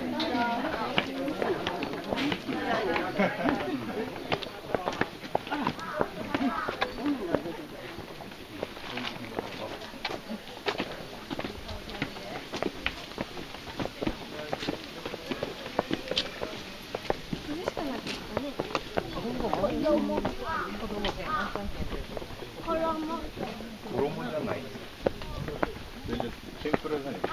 衣じゃない。全然天ぷらじゃない。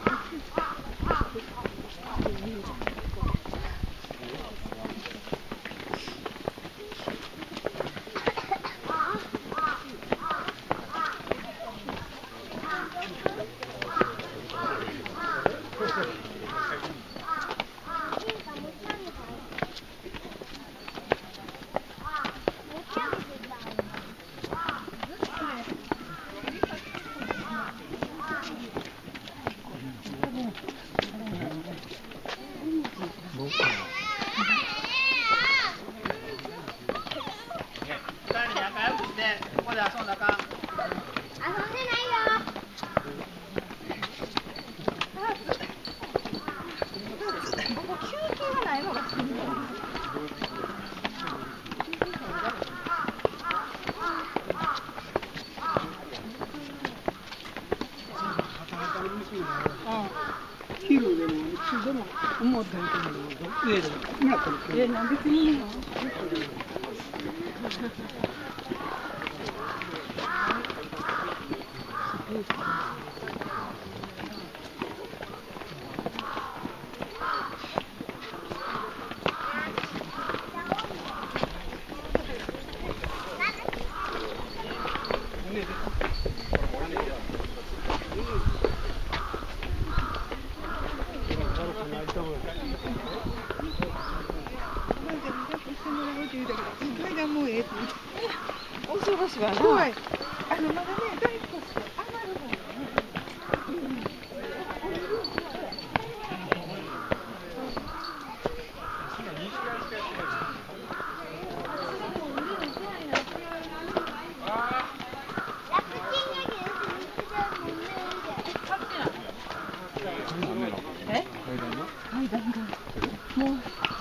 昼でも中でも思ったより上でももらったの。なんでいいの？ お忙しいわな。 怖い。まだね、大根余るもんね。 もう。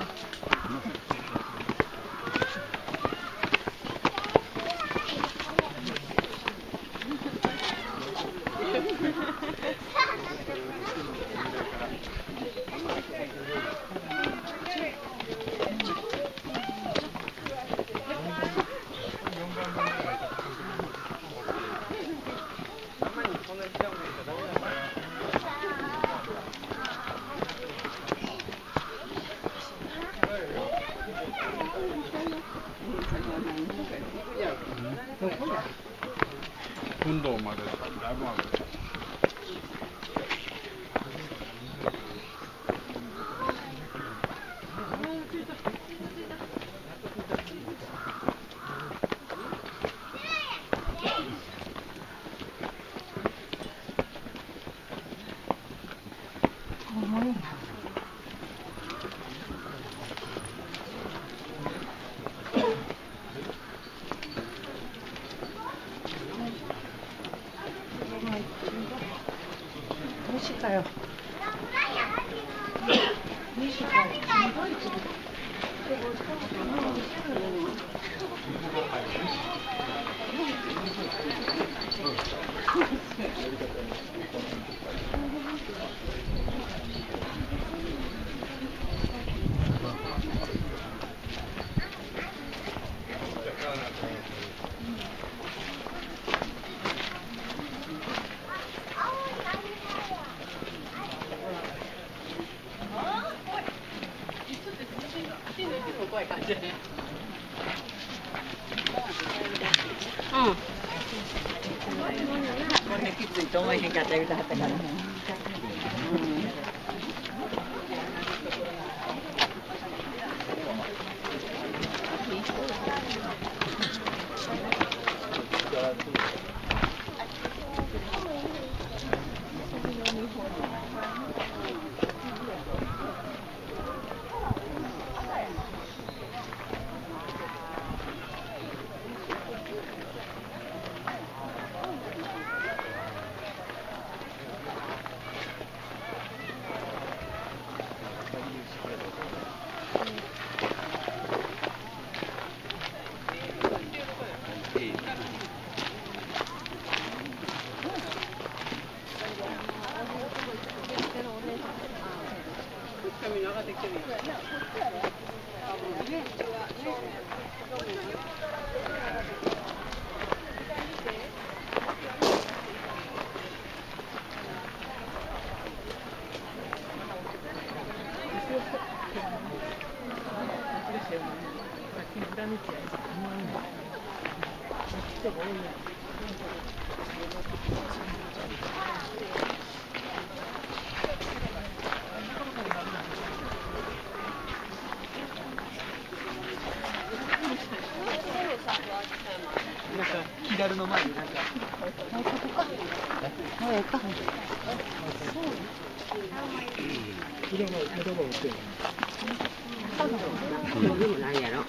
運動までだいぶある。 かよ。こんなきついと思えへんかった言うてはったから。 髪長ってきてるよ。なんか木だるの前になんか。 でもないやろ。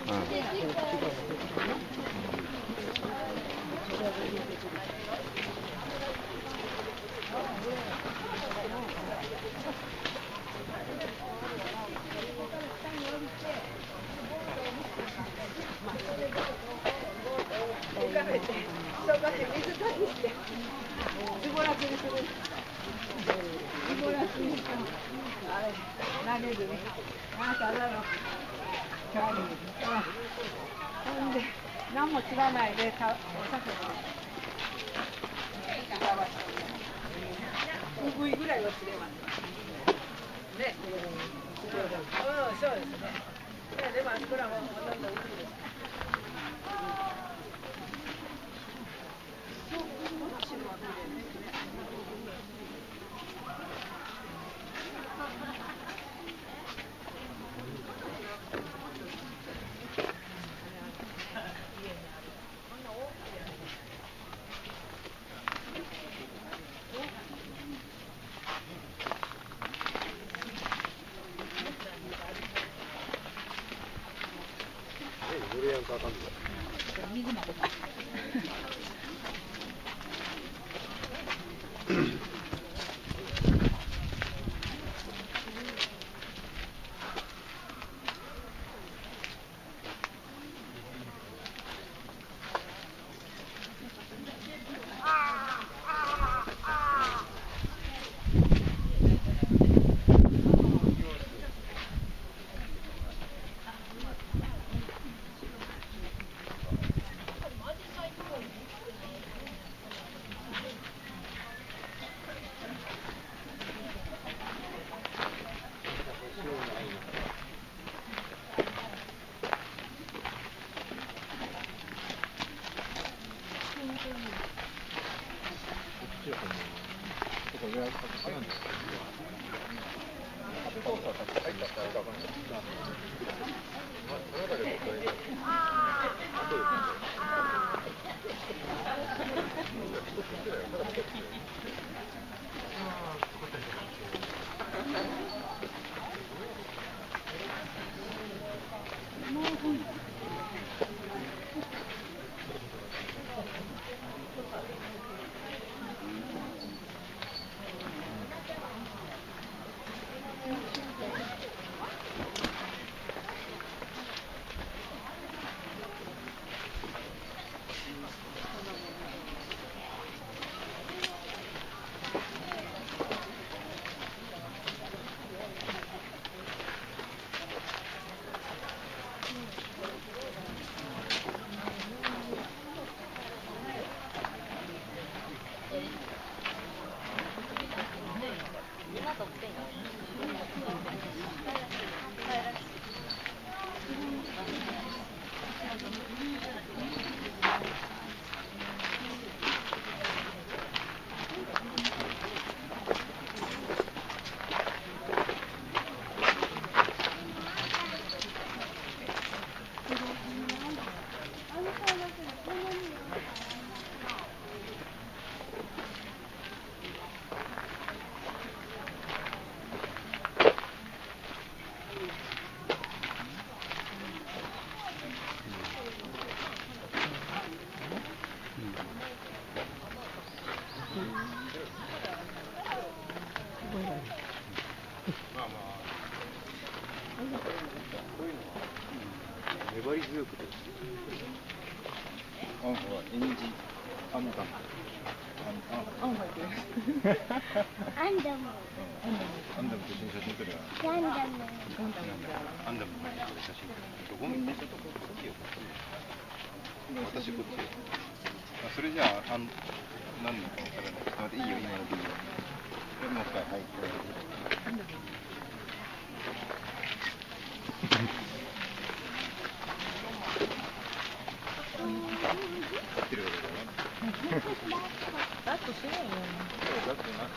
何も知らないでお酒をうぐいぐらいは知れますね。そうですね。でもあそこらもほとんどうぐいです。水までか。 粘り強くて。あ、ほら、エニジ、アムタン。 あん入ってる。 アンダム。 アンダムと一緒に写真撮るわ。 ガンダム。 アンダムの写真撮る。どこに？こっちよ。私こっちよ。あ、それじゃあ、何のか分からない。ちょっと待って、いいよ、今のでいいよ。これもう一回、はい、これ。合ってるわけだね。 だとしないよ。 だってな。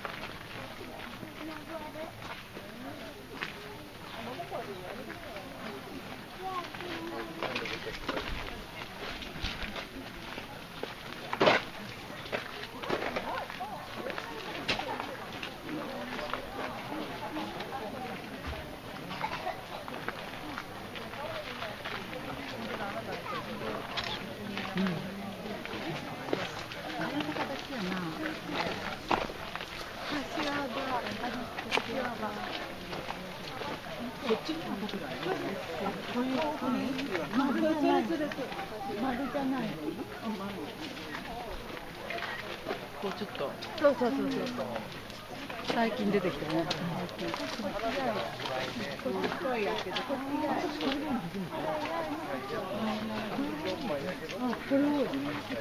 こうちょっと。 そうそうそうそう。 最近出てきたね。 こっち濃いやけど、こっちが。あ、これ多い。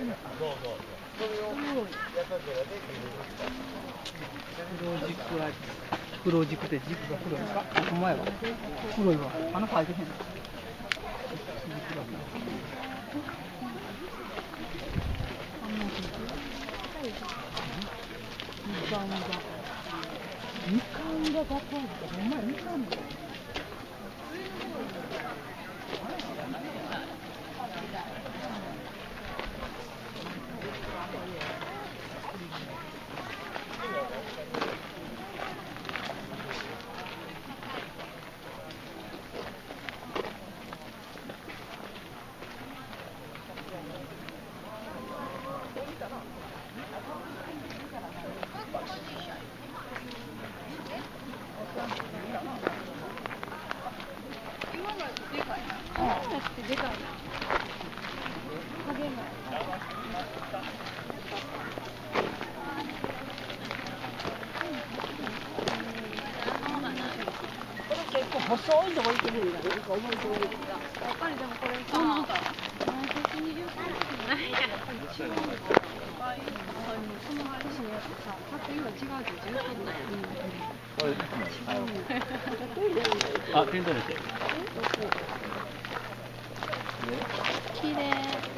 黒軸で軸が黒いか。お前は黒いわ。花生えてへん。みかんが高いって、ほんまみかんだよ。 でかいな。影も。 結構細いとこ行ってるんだね。なんか重いとこ行ってた。やっぱりでもこれさ、なんか120回ないや。その私のやつさ、作品が違うって言ってたよ。 あ、テントです。 綺麗。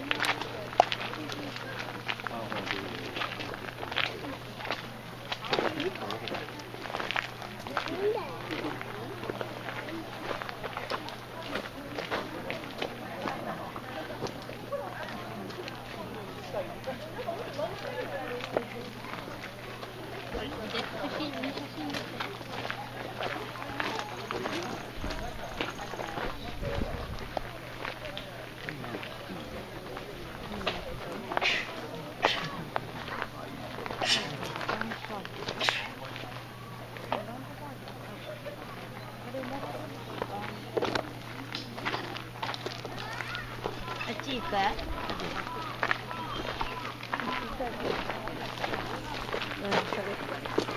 あっち行く？